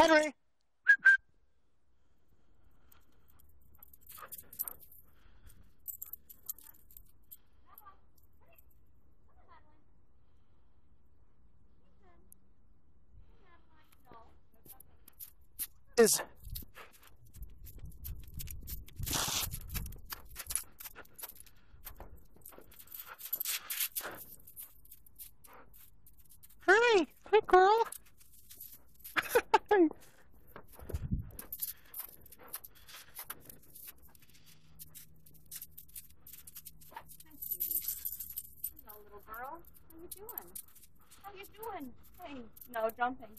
Henry! Is... Hurry! Quick, girl! Hello, little girl. How you doing? How you doing? Hey, no jumping.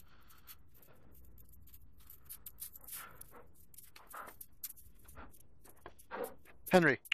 Henry.